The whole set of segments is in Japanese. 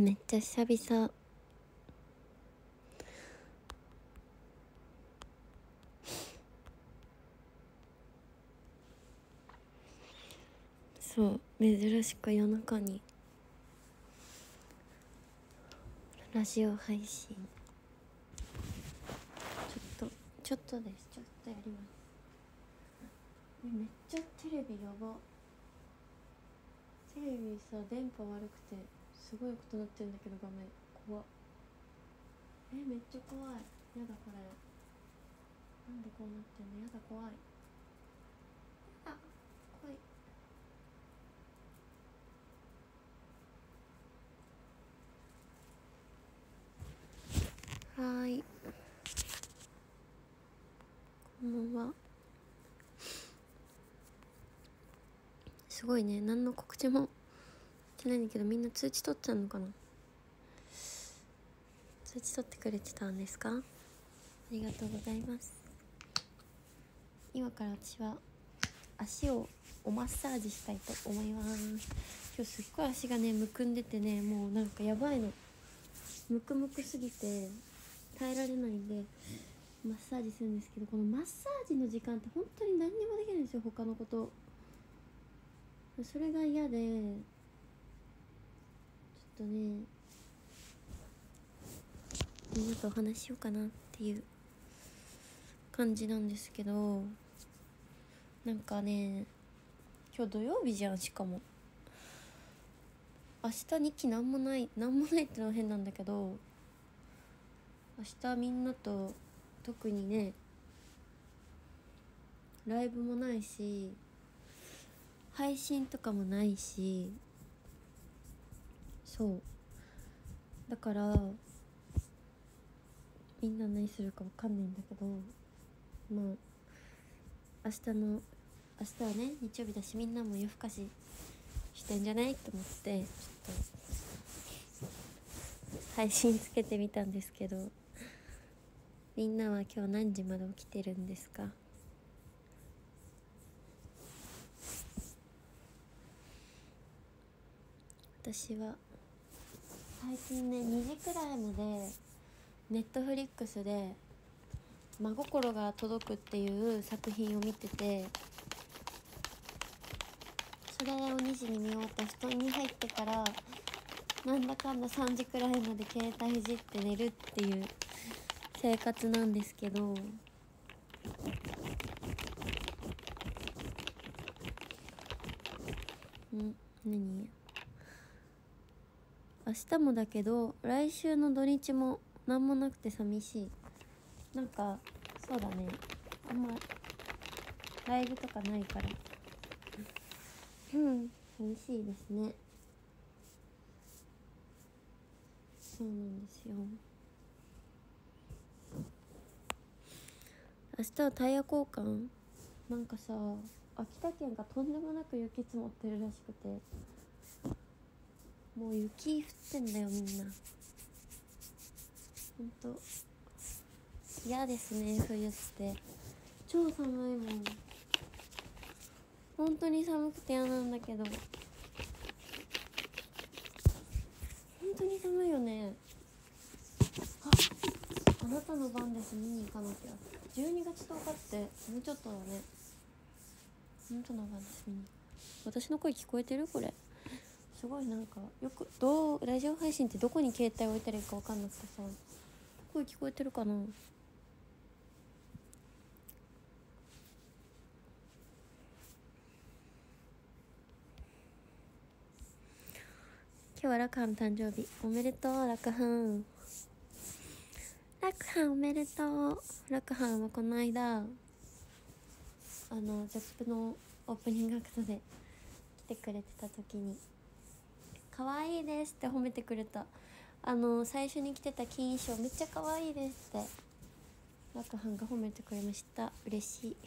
めっちゃ久々。そう珍しく夜中にラジオ配信ちょっとです。ちょっとやります。めっちゃテレビやば。テレビさ電波悪くてすごいことなってるんだけど画面怖っ。めっちゃ怖い。やだこれ。なんでこうなってんの。やだ怖い。あ怖い。はーい、こんばんは。すごいね、何の告知もしてないんだけど、みんな通知取っちゃうのかな。通知取ってくれてたんですか。ありがとうございます。今から私は足をおマッサージしたいと思います。今日すっごい足がねむくんでてね、もうなんかやばいの。むくむくすぎて耐えられないんでマッサージするんですけど、このマッサージの時間って本当に何にもできないんですよ、他のこと。それが嫌で、ちょっとねみんなとお話ししようかなっていう感じなんですけど、なんかね今日土曜日じゃん。しかも明日2期なんもないってのは変なんだけど、明日みんなと特にねライブもないし配信とかもないし、そうだからみんな何するか分かんないんだけど、まあ明日はね日曜日だし、みんなも夜更かししてんじゃないと思ってちょっと配信つけてみたんですけど、みんなは今日何時まで起きてるんですか。私は最近ね2時くらいまでネットフリックスで真心が届くっていう作品を見てて、それを2時に見終わった布団に入ってからなんだかんだ3時くらいまで携帯いじって寝るっていう生活なんですけど、何明日もだけど来週の土日も何もなくて寂しい。なんかそうだね、あんまライブとかないから寂しいですね。そうなんですよ。明日はタイヤ交換。なんかさ秋田県がとんでもなく雪積もってるらしくて、もう雪降ってんだよみんな。ほんと嫌ですね冬って。超寒いもん。本当に寒くて嫌なんだけど、本当に寒いよね。あなたの番です見に行かなきゃ。12月10日ってもうちょっとだね。あなたの番です見に。私の声聞こえてる？これすごいなんかよくラジオ配信ってどこに携帯置いたらいいか分かんなくてさ、声聞こえてるかな。今日はラクハン誕生日おめでとう。ラクハンおめでとう。ラクハンはこの間ZEP のオープニングアクトで来てくれてた時に可愛いですって褒めてくれた。最初に着てた金衣装めっちゃ可愛いですってラクハンが褒めてくれました。嬉しい。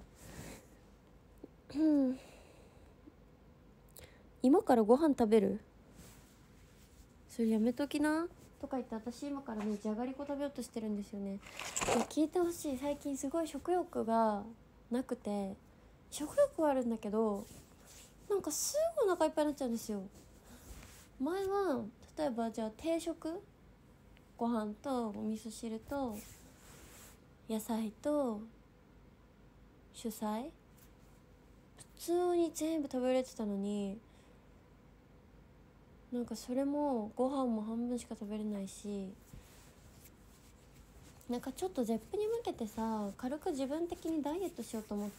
今からご飯食べる？それやめときなとか言って、私今からねじゃがりこ食べようとしてるんですよね。聞いてほしい。最近すごい食欲がなくて、食欲はあるんだけどなんかすぐお腹いっぱいになっちゃうんですよ。 前は例えばじゃあ定食、ご飯とお味噌汁と野菜と主菜普通に全部食べれてたのに、なんかそれもご飯も半分しか食べれないし、なんかちょっとゼップに向けてさ、軽く自分的にダイエットしようと思って、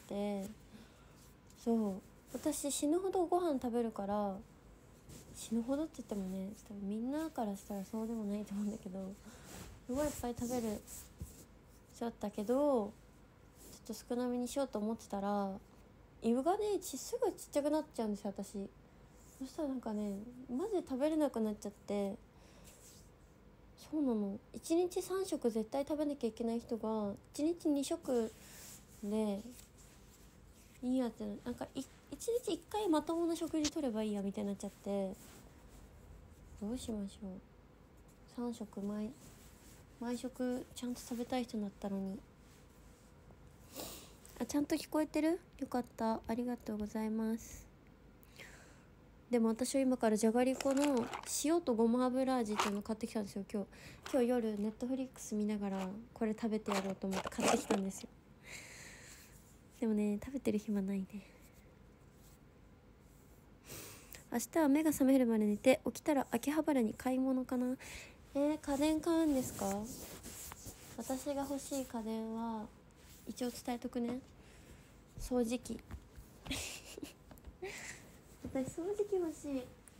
そう私死ぬほどご飯食べるから、死ぬほどって言ってもね多分みんなからしたらそうでもないと思うんだけど、すごいいっぱい食べるしょったけど、ちょっと少なめにしようと思ってたら、胃がねすぐちっちゃくなっちゃうんですよ私。そしたらなんかねマジで食べれなくなっちゃって。そうなの、1日3食絶対食べなきゃいけない人が1日2食でいいやって、なんか1日1回まともな食事取ればいいやみたいになっちゃって、どうしましょう。3食毎食ちゃんと食べたい人だったのに。あ、ちゃんと聞こえてる？よかった、ありがとうございます。でも私は今からじゃがりこの塩とごま油味っていうのを買ってきたんですよ。今日夜ネットフリックス見ながらこれ食べてやろうと思って買ってきたんですよ。でもね食べてる暇ないね。明日は目が覚めるまで寝て、起きたら秋葉原に買い物かな。家電買うんですか？私が欲しい家電は一応伝えとくね。掃除機私掃除機欲しい。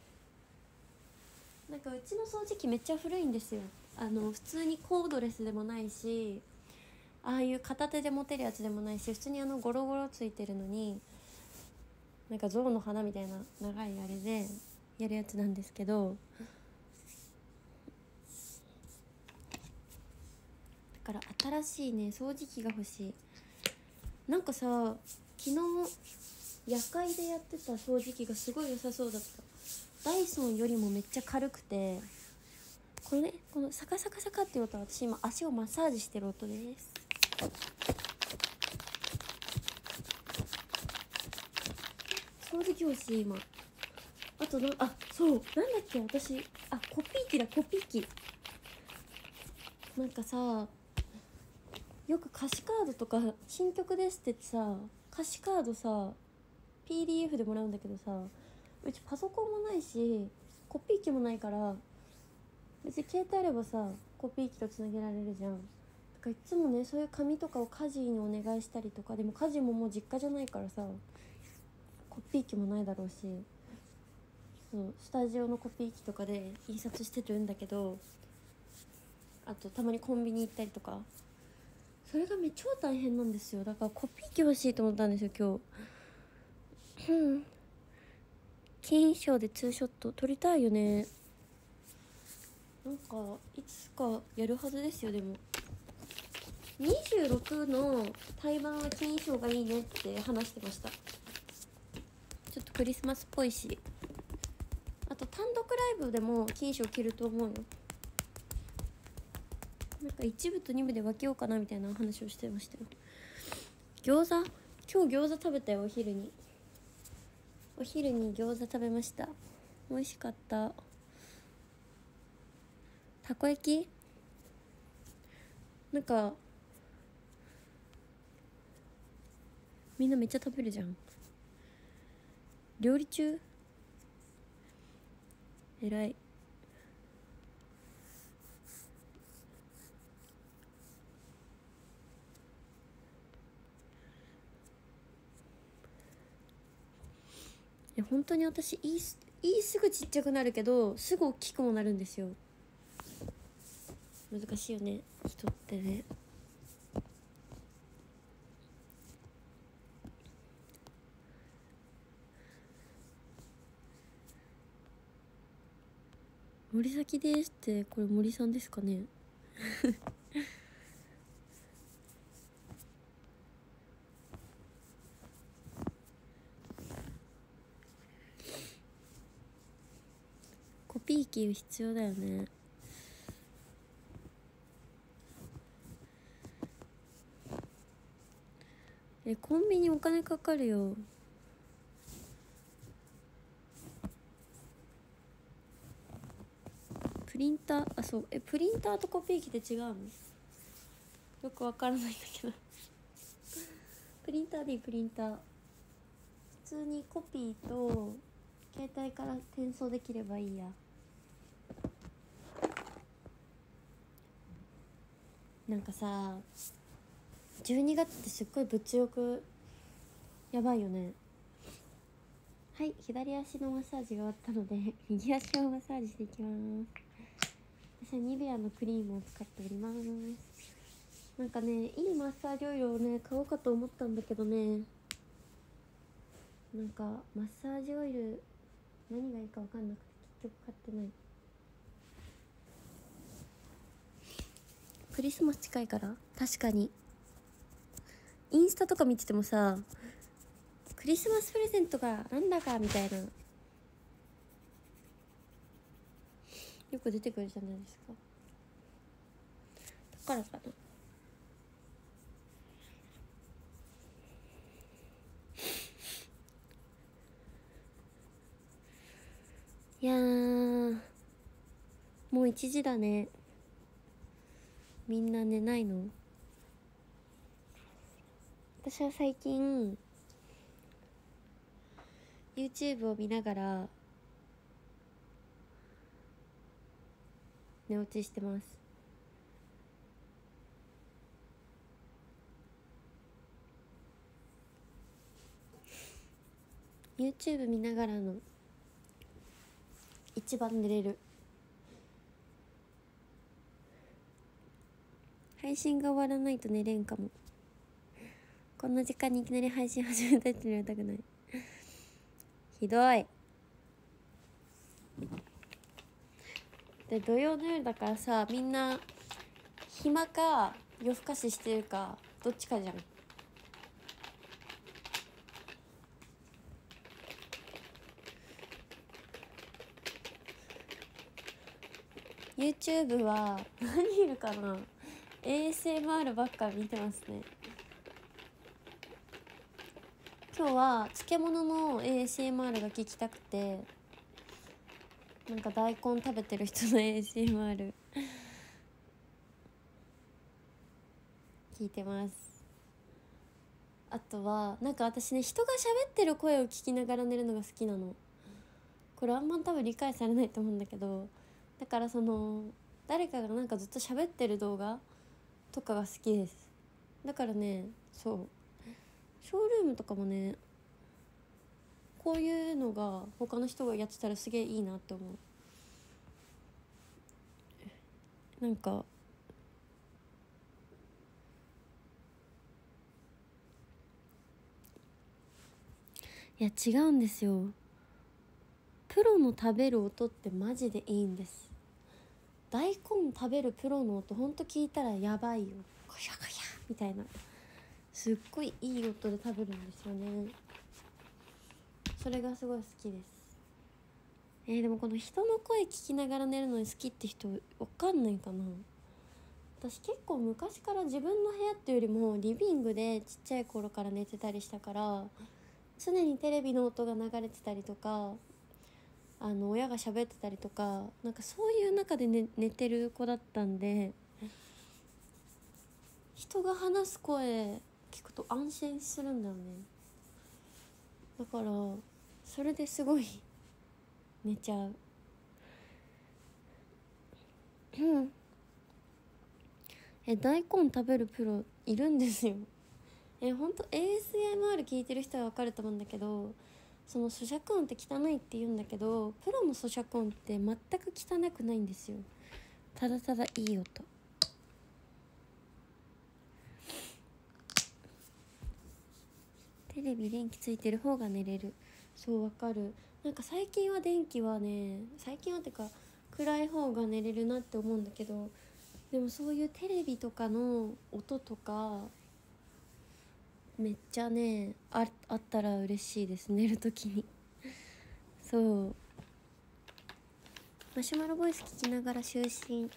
なんかうちの掃除機めっちゃ古いんですよ。普通にコードレスでもないし、ああいう片手で持てるやつでもないし、普通にゴロゴロついてるのに、なんか象の花みたいな長いあれでやるやつなんですけど、だから新しいね掃除機が欲しい。なんかさ、昨日夜会でやってた掃除機がすごい良さそうだった。ダイソンよりもめっちゃ軽くて、これね、このサカサカサカっていう音は私今足をマッサージしてる音です。掃除機欲しい今。あとそうなんだっけ私、コピー機だ、コピー機。なんかさ、よく歌詞カードとか新曲ですってさ、歌詞カードさ PDF でもらうんだけどさ、うちパソコンもないしコピー機もないから、別に携帯あればさコピー機とつなげられるじゃん。だからいつもねそういう紙とかを家事にお願いしたりとか、でも家事ももう実家じゃないからさコピー機もないだろうし、そうスタジオのコピー機とかで印刷してるんだけど、あとたまにコンビニ行ったりとか、それが超大変なんですよ。だからコピー機欲しいと思ったんですよ今日。金賞でツーショット撮りたいよね。なんかいつかやるはずですよ。でも26の対バンは金賞がいいねって話してました。ちょっとクリスマスっぽいし、あと単独ライブでも金賞着ると思うよ。なんか1部と2部で分けようかなみたいな話をしてましたよ。餃子、今日餃子食べたよ。お昼に餃子食べました。美味しかった。たこ焼きなんかみんなめっちゃ食べるじゃん。料理中偉い。本当に私言いすぐちっちゃくなるけどすぐ大きくもなるんですよ。難しいよね人ってね。森崎ですって、これ森さんですかねコピー機必要だよね。コンビニお金かかるよ。 プリンター、あ、そう、プリンターとコピー機って違うの？よくわからないんだけどプリンターでいい、プリンター。普通にコピーと携帯から転送できればいいや。なんかさ、12月ってすっごい物欲やばいよね。はい、左足のマッサージが終わったので右足をマッサージしていきます。私はニベアのクリームを使っております。なんかね、いいマッサージオイルをね買おうかと思ったんだけどね、なんかマッサージオイル何がいいか分かんなくて結局買ってない。クリスマス近いから。確かにインスタとか見ててもさ、クリスマスプレゼントがなんだかみたいなよく出てくるじゃないですか。だからかな。いやー、もう1時だね。みんな寝ないの？私は最近 YouTube を見ながら寝落ちしてます。YouTube 見ながらの一番寝れる。配信が終わらないと寝れんかも。こんな時間にいきなり配信始めたいって言われたくない。ひどい。で、土曜の夜だからさ、みんな暇か夜更かししてるかどっちかじゃん。YouTube は何いるかな。 ASMR ばっか見てますね。今日は漬物の ASMR が聞きたくて、なんか大根食べてる人の ASMR 聞いてます。あとはなんか私ね、人が喋ってる声を聞きながら寝るのが好きなの。これあんま多分理解されないと思うんだけど、だからその誰かがなんかずっと喋ってる動画とかが好きです。だからね、そうショールームとかもね、こういうのが他の人がやってたらすげえいいなって思う。なんかいや違うんですよ。プロの食べる音ってマジでいいんです。大根食べるプロの音ほんと聞いたらやばいよ。カシャカシャみたいな、すっごいいい音で食べるんですよね。それがすごい好きです。でもこの人の声聞きながら寝るのに好きって人わかんないかな。私結構昔から自分の部屋っていうよりもリビングでちっちゃい頃から寝てたりしたから、常にテレビの音が流れてたりとか、親が喋ってたりとか、なんかそういう中で、寝てる子だったんで、人が話す声聞くと安心するんだよね。だからそれですごい寝ちゃう。大根食べるプロいるんですよ。ほんと ASMR 聞いてる人は分かると思うんだけど、その咀嚼音って汚いって言うんだけど、プロの咀嚼音って全く汚くないんですよ。ただただいい音。テレビ電気ついてる方が寝れる。そうわかる。なんか最近は電気はね、最近はってか暗い方が寝れるなって思うんだけど、でもそういうテレビとかの音とかめっちゃね、あったら嬉しいです、寝るときにそう、マシュマロボイス聞きながら就寝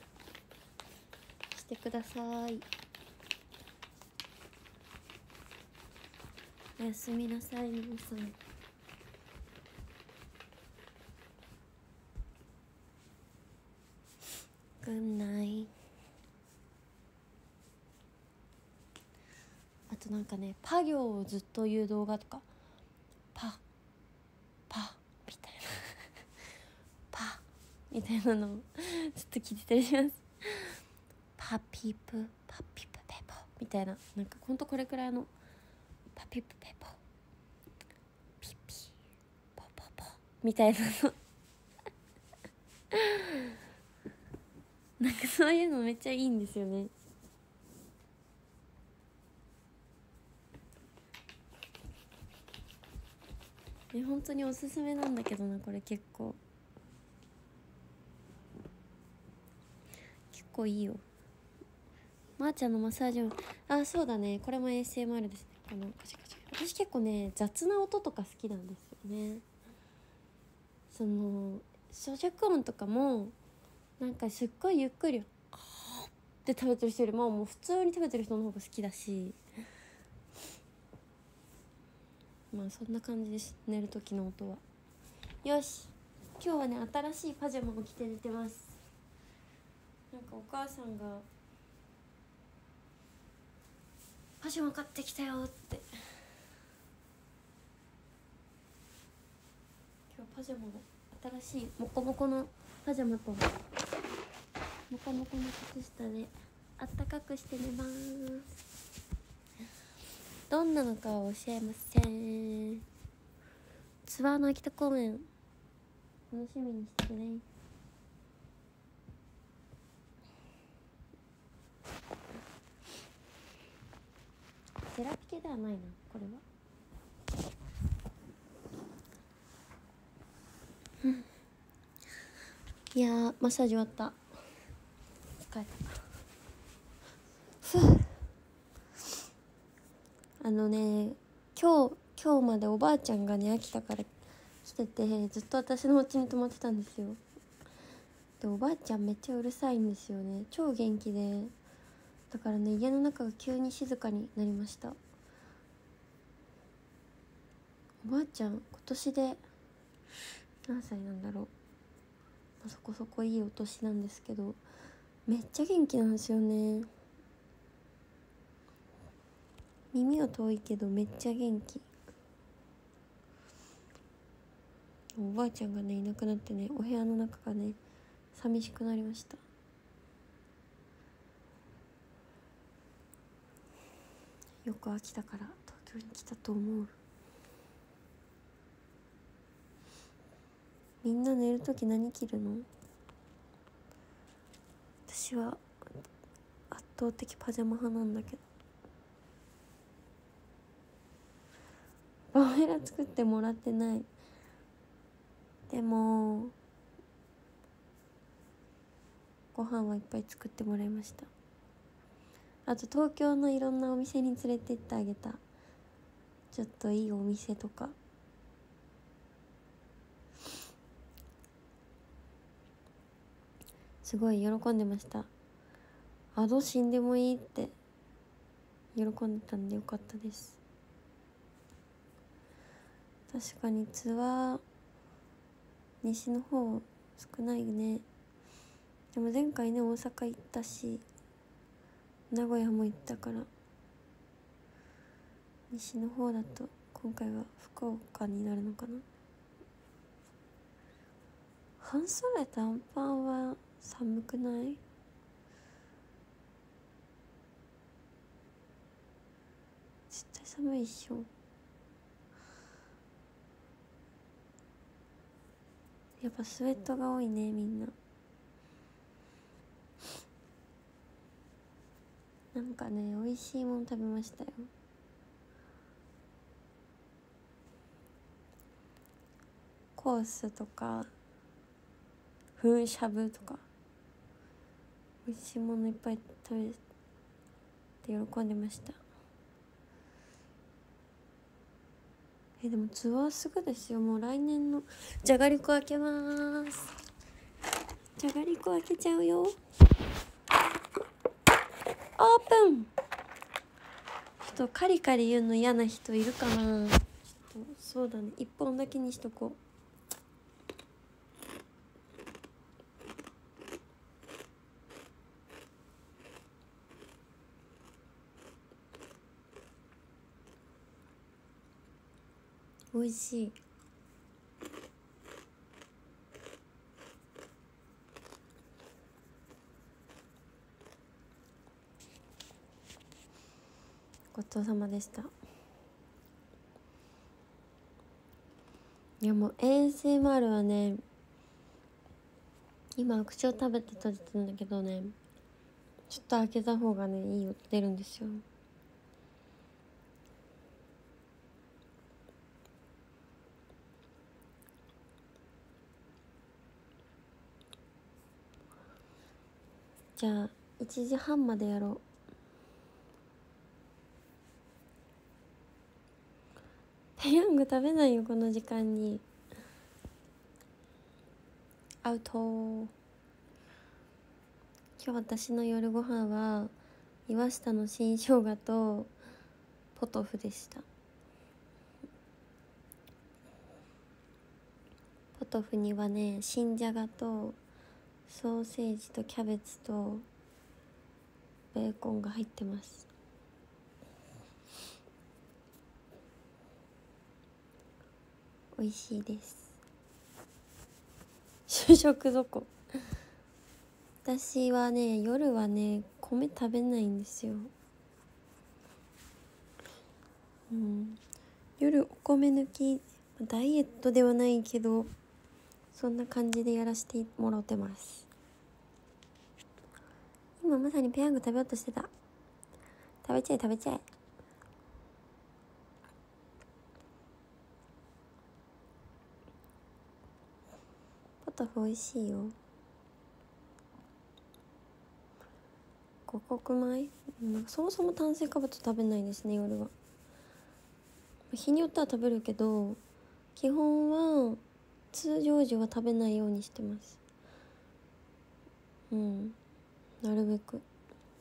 してください。おやすみなさい皆さん。 くない。あとなんかね、パ行をずっと言う動画とか、パパみたいなパみたいなのをずっと聞いてたりします。パピプパピプペポみたいな、なんかほんとこれくらいのパピプペポピピポポポみたいなのなんかそういうのめっちゃいいんですよね。本当におすすめなんだけどな、これ結構いいよ。まーちゃんのマッサージも、あ、そうだね、これも ASMR ですね。このカシャカシャ、私結構ね雑な音とか好きなんですよね。その咀嚼音とかもなんかすっごいゆっくりって食べてる人よりももう普通に食べてる人の方が好きだし、まあそんな感じです、寝る時の音は。よし、今日はね新しいパジャマを着て寝てます。なんかお母さんがパジャマ買ってきたよって、今日パジャマが新しいモコモコのパジャマとモコモコの靴下であったかくして寝ます。どんなのかは教えません。ツアーの秋田公演楽しみにしててね。セラピ系ではないな、これは。いやー、マッサージ終わった。疲れた。今日までおばあちゃんがね秋田から来てて、ずっと私のお家に泊まってたんですよ。でおばあちゃんめっちゃうるさいんですよね。超元気で、だからね家の中が急に静かになりました。おばあちゃん今年で何歳なんだろう、そこそこいいお年なんですけど、めっちゃ元気なんですよね。耳は遠いけどめっちゃ元気。おばあちゃんがねいなくなってね、お部屋の中がね寂しくなりました。よく秋田から東京に来たと思う。みんな寝るとき何着るの？私は圧倒的パジャマ派なんだけど。バメラ作ってもらってない。でもご飯はいっぱい作ってもらいました。あと東京のいろんなお店に連れてってあげた。ちょっといいお店とか。すごい喜んでました。アド死んでもいいって喜んでたんでよかったです。確かにツアー西の方少ないね。でも前回ね大阪行ったし名古屋も行ったから、西の方だと今回は福岡になるのかな。半袖短パンは寒くない？絶対寒いっしょ。やっぱスウェットが多いねみんな。なんかね美味しいもの食べましたよ。コースとか風しゃぶとか美味しいものいっぱい食べて喜んでました。でもツアーすぐですよ。もう来年のじゃがりこ開けます。じゃがりこ開けちゃうよ。オープン。ちょっとカリカリ言うの嫌な人いるかな。ちょっとそうだね、1本だけにしとこう。 美味しい。ごちそうさまでした。いやもう ASMR はね、今口を食べて閉じてるんだけどね、ちょっと開けた方がねいい音出るんですよ。じゃあ1時半までやろう。ペヤング食べないよこの時間に。アウト。今日私の夜ご飯は岩下の新生姜とポトフでした。ポトフにはね、新じゃがとソーセージとキャベツとベーコンが入ってます。美味しいです。主食どこ？私はね、夜はね米食べないんですよ。夜お米抜き、ダイエットではないけどそんな感じでやらせてもらってます。今まさにペヤング食べようとしてた。食べちゃえ食べちゃえ。ポトフ美味しいよ。五穀米、そもそも炭水化物食べないですね夜は。日によっては食べるけど基本は通常時は食べないようにしてます。なるべく。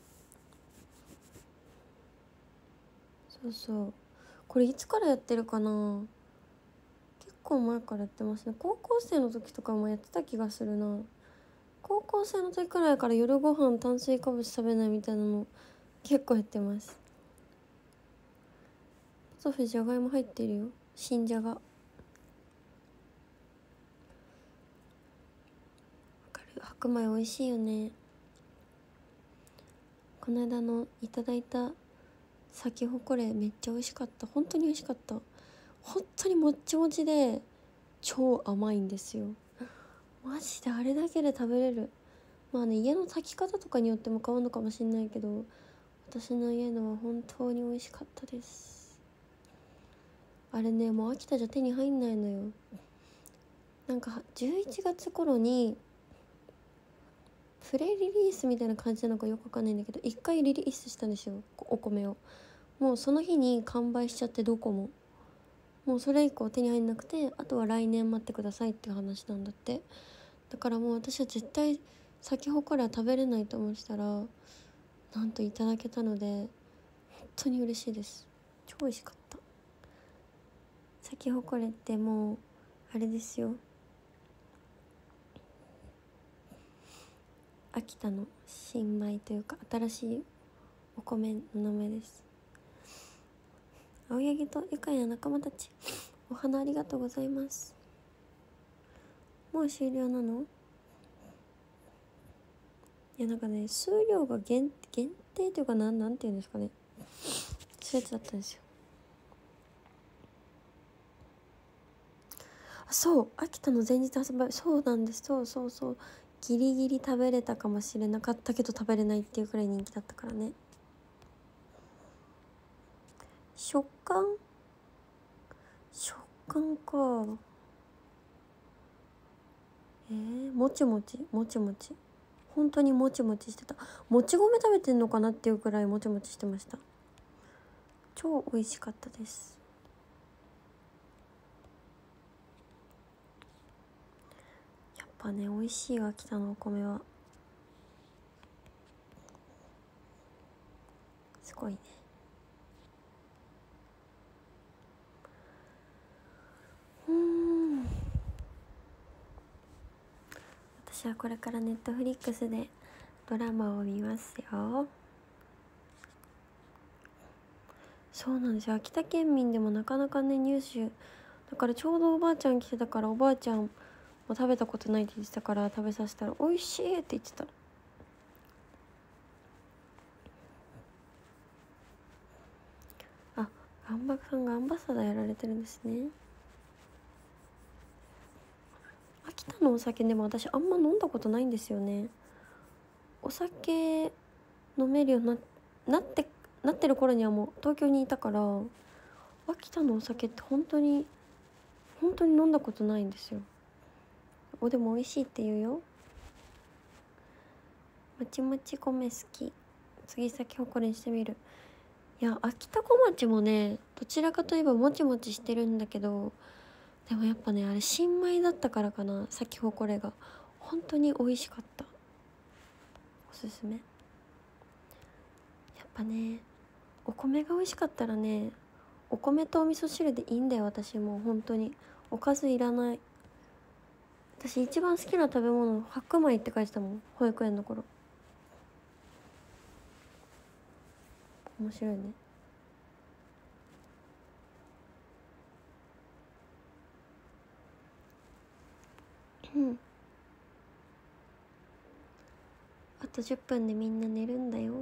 そうそう、これいつからやってるかな。結構前からやってますね。高校生の時とかもやってた気がするな。高校生の時くらいから夜ご飯炭水化物食べないみたいなの結構やってます。ポトフじゃがいも入ってるよ、新じゃが。わかる。白米美味しいよね。この間のいただいたサキホコレめっちゃ美味しかった。本当に美味しかった。本当にもっちもちで超甘いんですよ。マジであれだけで食べれる。まあね、家の炊き方とかによっても変わるのかもしれないけど、私の家のは本当に美味しかったです。あれね、もう秋田じゃ手に入んないのよ。なんか11月頃にプレリリースみたいな感じなのかよくわかんないんだけど、一回リリースしたんですよ、お米を。もうその日に完売しちゃって、どこももうそれ以降手に入んなくて、あとは来年待ってくださいっていう話なんだって。だからもう私は絶対サキホコレは食べれないと思ってたら、なんといただけたので本当に嬉しいです。超美味しかった。サキホコレってもうあれですよ、秋田の新米というか新しいお米の名前です。青柳と愉快な仲間たち、お花ありがとうございます。もう終了なの？いやなんかね、数量が限定というかなんていうんですかね、そういうやつだったんですよ。あ、そう、秋田の前日発売。そうなんです。そうギリギリ食べれたかもしれなかったけど食べれないっていうくらい人気だったからね。食感か。もちもち本当にもちもちしてた。もち米食べてんのかなっていうくらいもちもちしてました。超美味しかったです。やっぱね、美味しいわ秋田のお米は。すごいね。私はこれからネットフリックスでドラマを見ますよ。そうなんですよ。秋田県民でもなかなかね入手だからちょうどおばあちゃん来てたから、おばあちゃんも食べたことないって言ってたから食べさせたら美味しいって言ってた。あ、ガンバさんがアンバサダーやられてるんですね。秋田のお酒でも私あんま飲んだことないんですよね。お酒飲めるようになってる頃にはもう東京にいたから、秋田のお酒って本当に飲んだことないんですよ。でも美味しいって言うよ。もちもち米好き。次咲き誇りにしてみる。いや、秋田小町もね、どちらかといえばもちもちしてるんだけど、でもやっぱね、あれ新米だったからかな、咲き誇りが本当に美味しかった。おすすめ。やっぱね、お米が美味しかったらね、お米とお味噌汁でいいんだよ。私もう本当におかずいらない。私一番好きな食べ物白米って書いてたもん、保育園の頃。面白いね。あと10分でみんな寝るんだよ。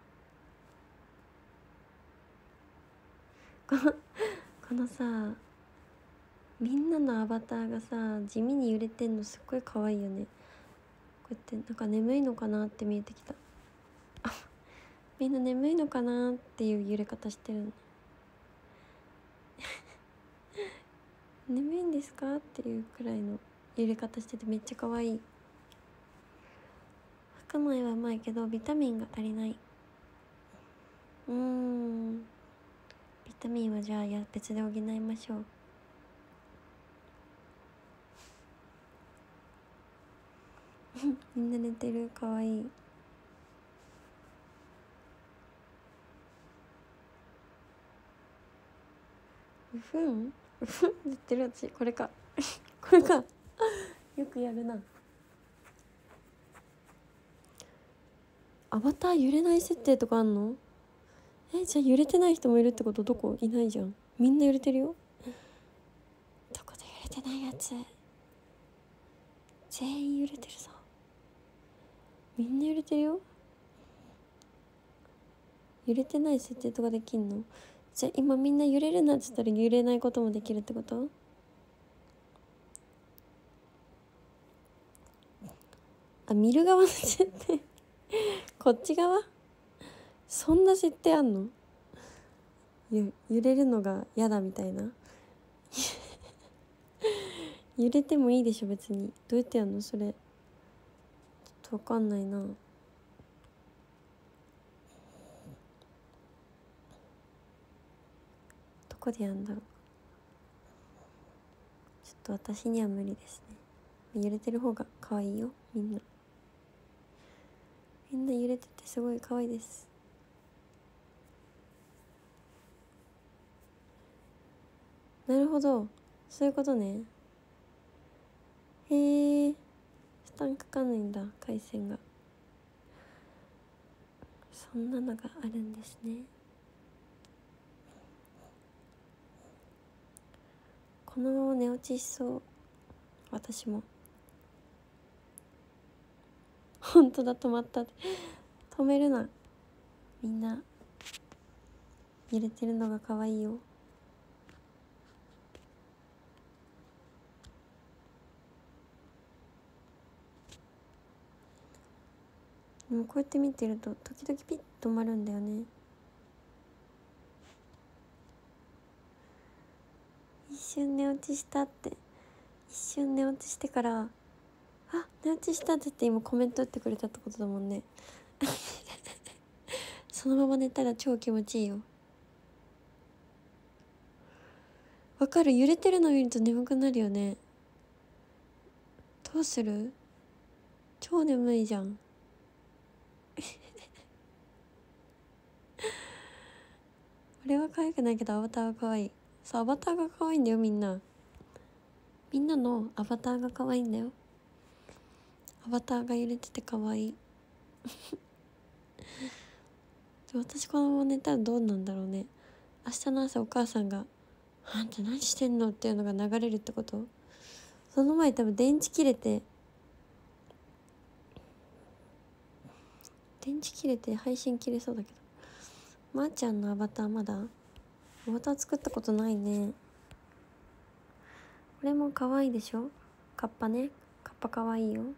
このさ、みんなのアバターがさ地味に揺れてんのすっごい可愛いよね。こうやってなんか眠いのかなって見えてきた。みんな眠いのかなっていう揺れ方してるの。眠いんですかっていうくらいの揺れ方しててめっちゃ可愛い。白米はうまいけどビタミンが足りない。ビタミンはじゃあ別で補いましょう。みんな寝てる。かわいい。言ってる。私これかこれかよくやるな。アバター揺れない設定とかあんの？じゃあ揺れてない人もいるってこと？どこ？いないじゃん。みんな揺れてるよ。どこで揺れてないやつ？全員揺れてるぞ。みんな揺れてるよ。揺れてない設定とかできんの？じゃあ今みんな揺れるなって言ったら揺れないこともできるってこと？見る側の設定こっち側？そんな設定あんの？揺れるのが嫌だみたいな揺れてもいいでしょ別に。どうやってやんのそれ？ちょっとわかんないな。どこでやんだろう。ちょっと私には無理ですね。揺れてる方が可愛いよ。みんな揺れててすごい可愛いです。なるほど、そういうことね。へえ、負担かかんないんだ回線が。そんなのがあるんですね。このまま寝落ちしそう。私も。本当だ、止まった。止めるな。みんな揺れてるのが可愛いよ。でもこうやって見てると時々ピッと止まるんだよね。一瞬寝落ちしたって、一瞬寝落ちしてから寝落ちしたって言って今コメント打ってくれたってことだもんねそのまま寝たら超気持ちいいよ。わかる。揺れてるの見ると眠くなるよね。どうする？超眠いじゃん俺は可愛くないけどアバターが可愛い。そう、アバターが可愛いんだよ。みんなのアバターが可愛いんだよ。アバターが揺れてて可愛いで私このまま寝たらどうなんだろうね。明日の朝お母さんがあんた何してんのっていうのが流れるってこと？その前多分電池切れて配信切れそうだけど。まーちゃんのアバターまだアバター作ったことないね。これも可愛いでしょ。カッパね。カッパ可愛いよ。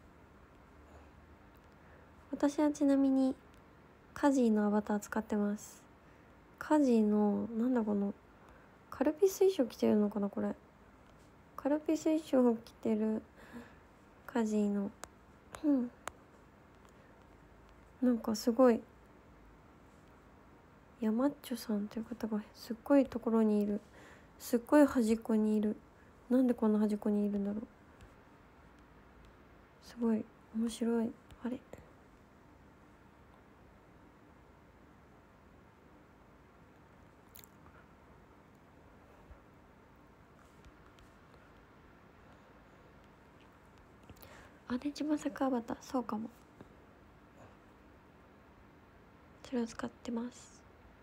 私はちなみにカジーのアバター使ってます。カジーのなんだこのカルピス衣装着てるのかな。これカルピス衣装着てるカジーのなんかすごいヤマッチョさんという方がすっごいところにいる。すっごい端っこにいる。なんでこんな端っこにいるんだろう。すごい面白い。あれ姉島坂アバター、そうかも。それを使ってます。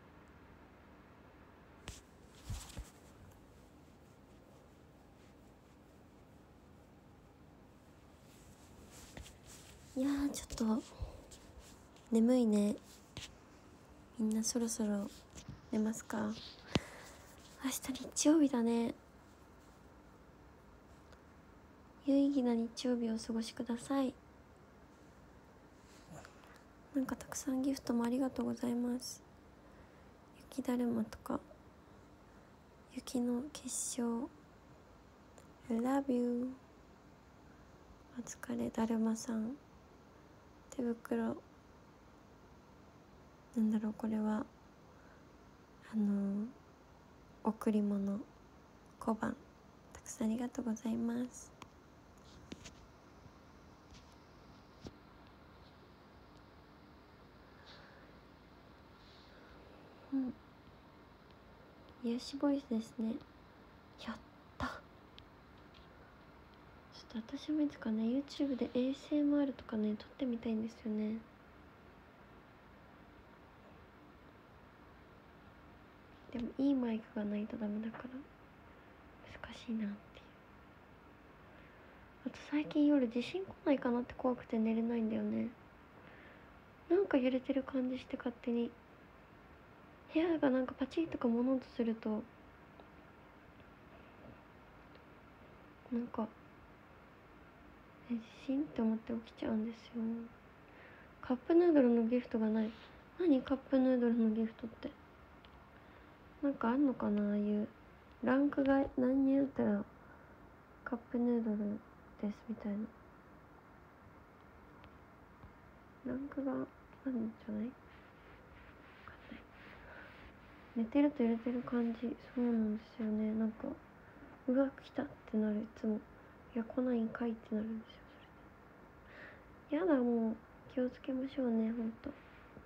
いやーちょっと眠いね。みんなそろそろ寝ますか。明日日曜日だね。有意義な日曜日をお過ごしください。なんかたくさんギフトもありがとうございます。雪だるまとか雪の結晶 I love you。 お疲れだるまさん。手袋なんだろうこれは贈り物小判たくさんありがとうございます。癒しボイスですね。やったちょっと私もいつかね YouTube で ASMR とかね撮ってみたいんですよね。でもいいマイクがないとダメだから難しいなっていう。あと最近夜地震来ないかなって怖くて寝れないんだよね。なんか揺れてる感じして勝手に部屋がなんかパチッとか物音するとなんか地震って思って起きちゃうんですよ。カップヌードルのギフトがない。何カップヌードルのギフトってなんかあんのかな。ああいうランクが何人だったらカップヌードルですみたいなランクがあるんじゃない。寝てると揺れてる感じ。そうなんですよね。なんかうわ来たってなる。いつもいや来ないんかいってなるんですよ。それやだもう気をつけましょうねほんと。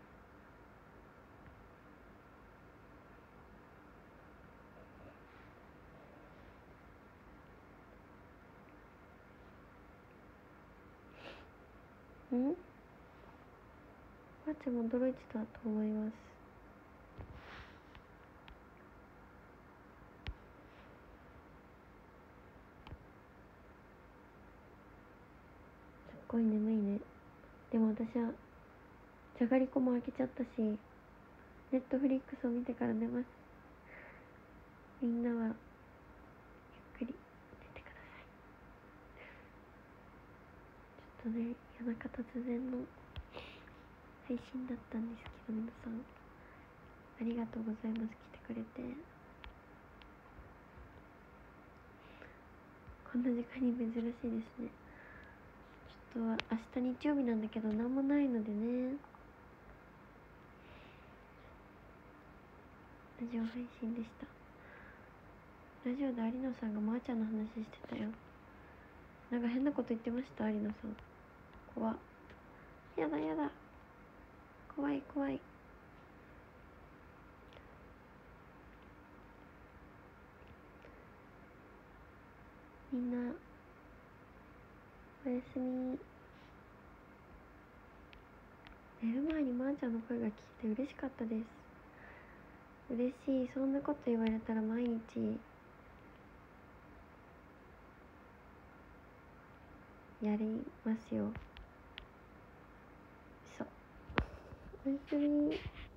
ばあちゃんも驚いてたと思います。すっごい眠いね。でも私はじゃがりこも開けちゃったしネットフリックスを見てから寝ます。みんなはゆっくり寝てください。ちょっとね夜中突然の配信だったんですけど皆さんありがとうございます。来てくれてこんな時間に珍しいですね。ちょっと明日日曜日なんだけど何もないのでねラジオ配信でした。ラジオで有野さんがまーちゃんの話してたよ。なんか変なこと言ってました有野さん。怖っ。やだやだ怖い怖い。みんなおやすみ。寝る前にまーちゃんの声が聞いて嬉しかったです。 嬉しい。そんなこと言われたら毎日やりますよ。そう、おやすみ。